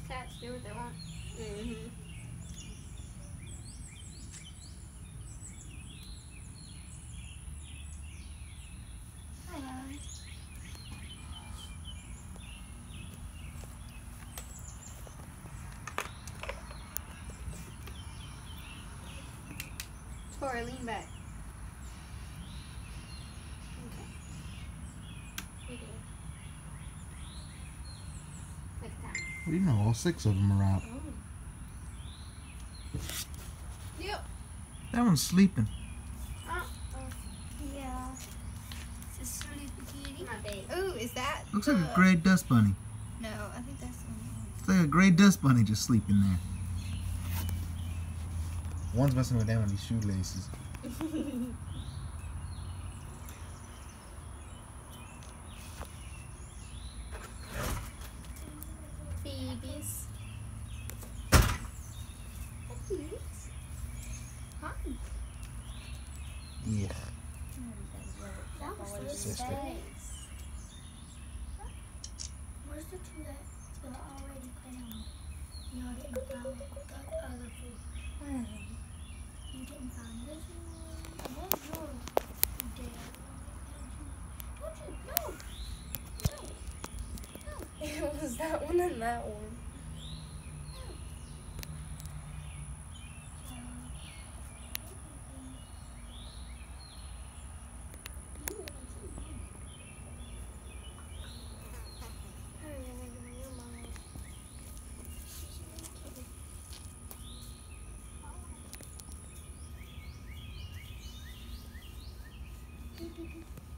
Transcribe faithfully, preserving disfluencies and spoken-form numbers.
attached, do what they want. Mm-hmm. Tori, lean back. Okay. You do. Like that. Well, you know, all six of them are out. Oh. Yep. That one's sleeping. Oh. Oh. Yeah. It's a sleepy kitty. My baby. Ooh, is that? Looks like a the- gray dust bunny. No, I think that's the one. It's like a gray dust bunny just sleeping there. One's messing with them with these shoelaces. Babies. Hi. Yeah. That was so Sister. nice. Where's the two that were already found? You didn't find the other two. You didn't find this one? Where's your dad? Don't you? No. No. It was that one and that one. Beep, beep, beep.